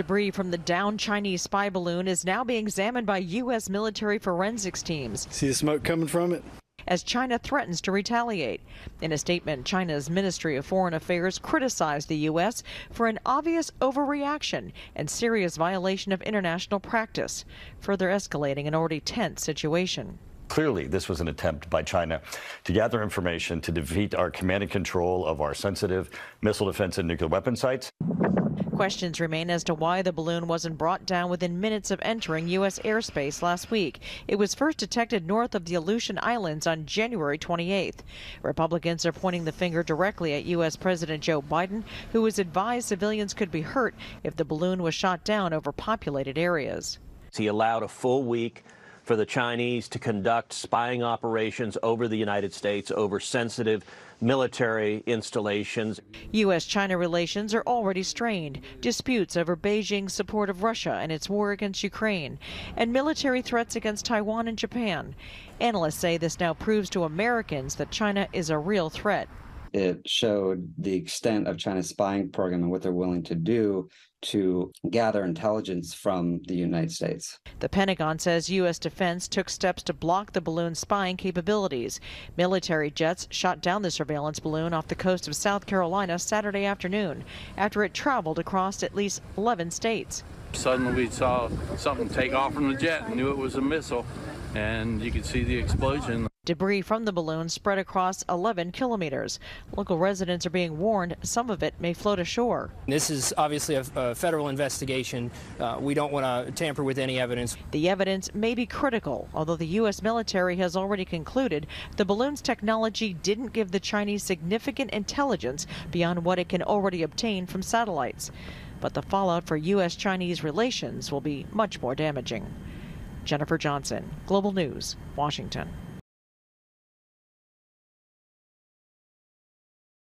debris from the downed Chinese spy balloon is now being examined by U.S. military forensics teams. See the smoke coming from it? As China threatens to retaliate. In a statement, China's Ministry of Foreign Affairs criticized the U.S. for an obvious overreaction and serious violation of international practice, further escalating an already tense situation. Clearly, this was an attempt by China to gather information to defeat our command and control of our sensitive missile defense and nuclear weapon sites. Questions remain as to why the balloon wasn't brought down within minutes of entering U.S. airspace last week. It was first detected north of the Aleutian Islands on January 28th. Republicans are pointing the finger directly at U.S. President Joe Biden, who has advised civilians could be hurt if the balloon was shot down over populated areas. He allowed a full week for the Chinese to conduct spying operations over the United States, over sensitive military installations. U.S.-China relations are already strained. Disputes over Beijing's support of Russia and its war against Ukraine, and military threats against Taiwan and Japan. Analysts say this now proves to Americans that China is a real threat. It showed the extent of China's spying program and what they're willing to do to gather intelligence from the United States. The Pentagon says U.S. defense took steps to block the balloon's spying capabilities. Military jets shot down the surveillance balloon off the coast of South Carolina Saturday afternoon after it traveled across at least 11 states. Suddenly we saw something take off from the jet and knew it was a missile, and you could see the explosion. Debris from the balloon spread across 11 kilometers. Local residents are being warned some of it may float ashore. This is obviously a federal investigation. We don't want to tamper with any evidence. The evidence may be critical, although the U.S. military has already concluded the balloon's technology didn't give the Chinese significant intelligence beyond what it can already obtain from satellites. But the fallout for U.S.-Chinese relations will be much more damaging. Jennifer Johnson, Global News, Washington.